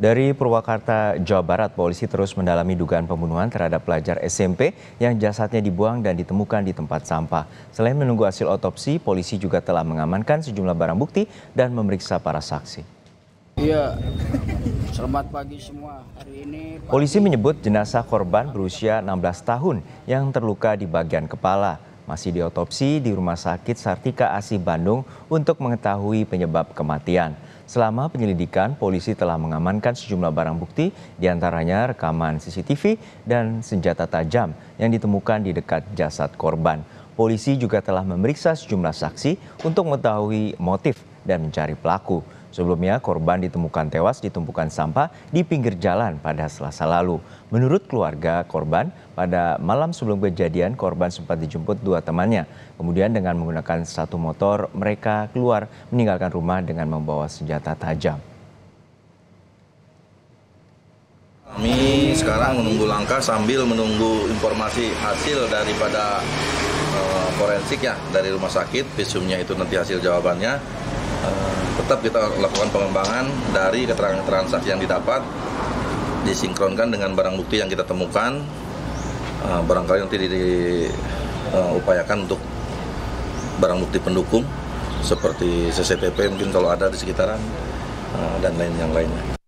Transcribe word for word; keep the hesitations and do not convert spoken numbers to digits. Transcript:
Dari Purwakarta, Jawa Barat, polisi terus mendalami dugaan pembunuhan terhadap pelajar S M P yang jasadnya dibuang dan ditemukan di tempat sampah. Selain menunggu hasil otopsi, polisi juga telah mengamankan sejumlah barang bukti dan memeriksa para saksi. Iya, selamat pagi semua. Hari ini pagi... Polisi menyebut jenazah korban berusia enam belas tahun yang terluka di bagian kepala masih diotopsi di Rumah Sakit Sartika Asih Bandung untuk mengetahui penyebab kematian. Selama penyelidikan, polisi telah mengamankan sejumlah barang bukti, diantaranya rekaman C C T V dan senjata tajam yang ditemukan di dekat jasad korban. Polisi juga telah memeriksa sejumlah saksi untuk mengetahui motif dan mencari pelaku. Sebelumnya, korban ditemukan tewas di tumpukan sampah di pinggir jalan pada Selasa lalu. Menurut keluarga korban, pada malam sebelum kejadian, korban sempat dijemput dua temannya. Kemudian dengan menggunakan satu motor, mereka keluar meninggalkan rumah dengan membawa senjata tajam. Kami sekarang menunggu langkah sambil menunggu informasi hasil daripada uh, forensik ya dari rumah sakit. Visumnya itu nanti hasil jawabannya. Uh, tetap kita lakukan pengembangan dari keterangan-keterangan saksi yang didapat, disinkronkan dengan barang bukti yang kita temukan. Uh, barangkali nanti diupayakan uh, untuk barang bukti pendukung seperti C C T V mungkin kalau ada di sekitaran uh, dan lain yang lainnya.